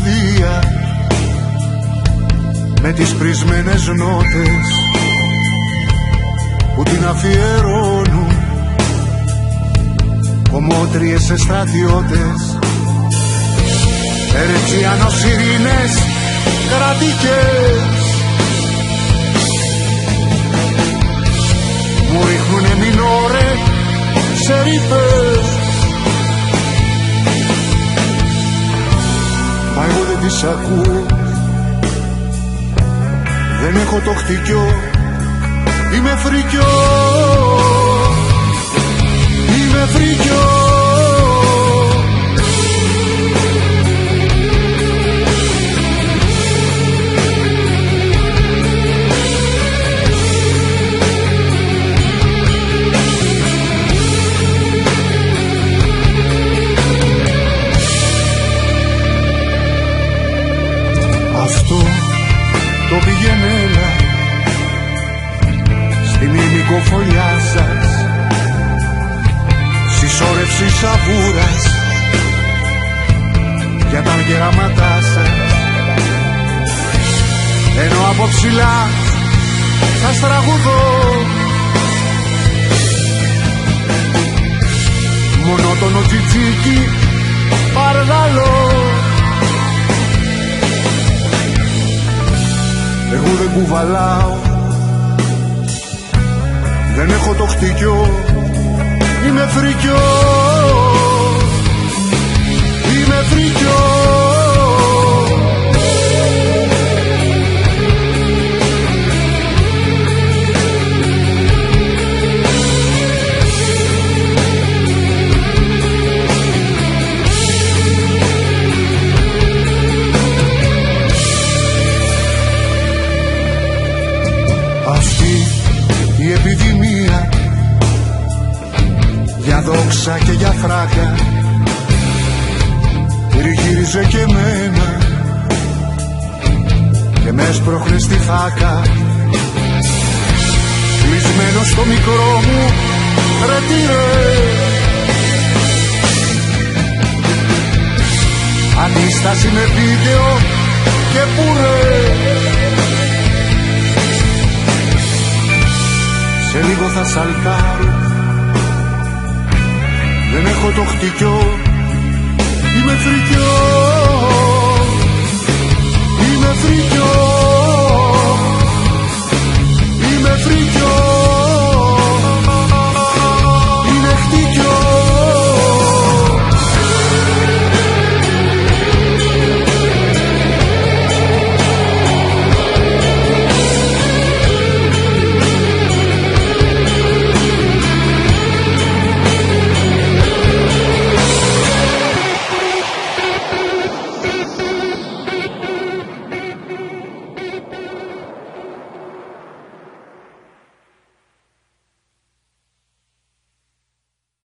πλατεία με τις πρισμένες νότες που την αφιερώνουν κομμότριες σε στρατιώτες, ερετσιανοσυρίνες κρατικές. Μου ρίχνουνε μινόρε σε ρήπες, μα εγώ δεν τις ακούω. Δεν έχω το χτυκιό, είμαι φρικιό, είμαι φρικιό. Αυτό το πηγαίνελα στην ημικοφολιά σας, συσσόρευση σαβούρας για τα γεράματά σας, ενώ από ψηλά θα στραγουδώ μονότονο τσιτσίκι παρδαλό. Εγώ δεν κουβαλάω, δεν έχω το χτυκιό, είμαι φρικιό, είμαι φρικιό. Αυτή η επιδημία για δόξα και για φράγκα γυρίζει και εμένα και με έσπροχνε στη φάκα, κλεισμένο στο μικρό μου ρετυρέ. Αντίσταση με βίντεο και πουρέ, σε λίγο θα σαλτάρω, δεν έχω το χτυκιό, είμαι φρικιό, είμαι φρικιό, είμαι φρικιό.